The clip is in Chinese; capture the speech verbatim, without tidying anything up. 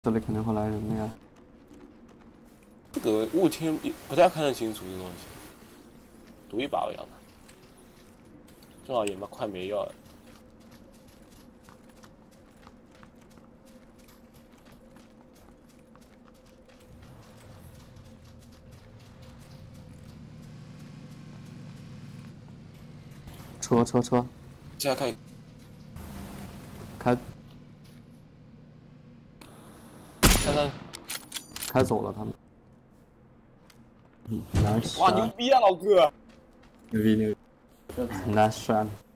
这里肯定会来人的呀。 这个雾天不太看得清楚这东西，赌一把吧，要不正好也嘛快没药了。 车车车， 现在看， 开看看， 开走了他们。嗯，难哇，牛闪， 逼啊，老哥！ 牛逼牛逼，难闪。